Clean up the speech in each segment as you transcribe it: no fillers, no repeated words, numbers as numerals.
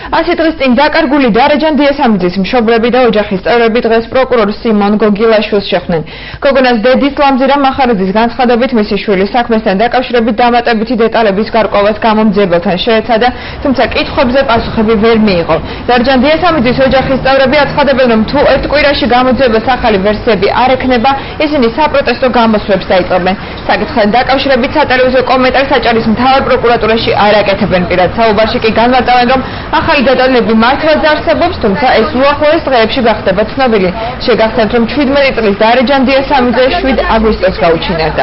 100 დღის წინ დაკარგული დარეჯან დიასამიძის მშობლები და ოჯახის წევრები დღეს პროკურორ სიმონ გოგილაშვილს შეხვდნენ. გოგონას დედის ლამზირა მახარაძის განცხადებით მისი შვილის საქმესთან დაკავშირებით დამატებითი დეტალების გარკვევას გამომძიებელთან შეეცადა, თუმცა კითხვებზე პასუხები ვერ მიიღო. დარეჯან დიასამიძის ოჯახის წევრები აცხადებენ, რომ თუ ერთ კვირაში გამოძიებელს ახალი ვერსიები არ ექნება, ისინი საპროტესტო გამოსვლებს დაიწყებენ. საკითხთან დაკავშირებით სატელევიზიო კომენტარს აჭარის მთავარ პროკურატურაში არ აკეთებენ. პირად საუბარში კი განმარტავენ, რომ ახალი დეტალები მართლაც არსებობს, თუმცა ეს უახლოეს დღეებში გახდება ცნობილი. შეგახსენებთ, რომ 17 წლის დარეჯან დიასამიძე 7 აგვისტოს გაუჩინარდა.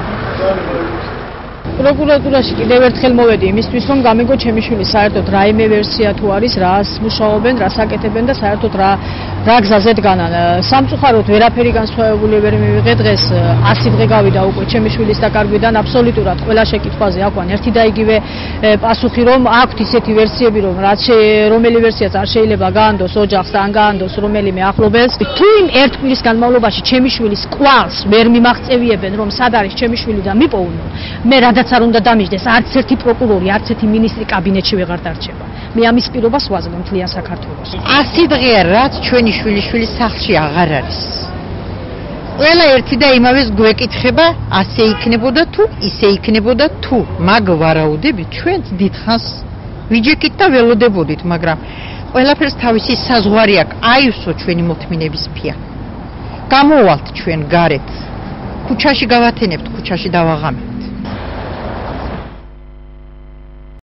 პროკურატურაში კიდევ ერთხელ მოვედი იმისთვის, რომ გამიგო ჩემი შვილი საერთოდ რაიმე ვერსია თუ არის, რას მუშაობენ, რას აკეთებენ და საერთოდ რა გზაზე დგანან. სამწუხაროდ ვერაფერი განსხვავებული ვერ მივიღე დღეს 100 დღე გავიდა უკვე ჩემი შვილის დაკარგვიდან, აბსოლუტურად ყველა შეკითხვაზე აქვთ ერთი და იგივე პასუხი, რომ აქვთ ისეთი ვერსიები, რომ რომელი ვერსიაც არ შეიძლება გაანდოს ოჯახს, ან გაანდოს რომელიმე ახლობელს. თუ იმ ერთ კვირის განმავლობაში ჩემი შვილის კვალს ვერ მიმაღწევიებენ, რომ სად არის ჩემი შვილი და მიპოვნონ, მე რადაც არ უნდა დამიჯდეს, არც ერთი პროკურორი, არც ერთი მინისტრი კაბინეტში ვეღარ დარჩება. მე ამის პირობას ვაძლევ მთლიან საქართველოს. 100 დღეა რაც ჩვენი შვილის სახლში აღარ არის. ყველა ერთი და იმავეს გვეკითხება, ასე იქნებოდა თუ, ისე იქნებოდა თუ, მაგ ვარაუდებით ჩვენც დიდხანს ვიჯექით და ველოდებოდით, მაგრამ ყველაფერს თავისი საზღვარი აქვს, აივსო ჩვენი მოთმინების ფია. გამოვალთ ჩვენ გარეთ. ქუჩაში გავათენებთ, ქუჩაში დავაღამებთ.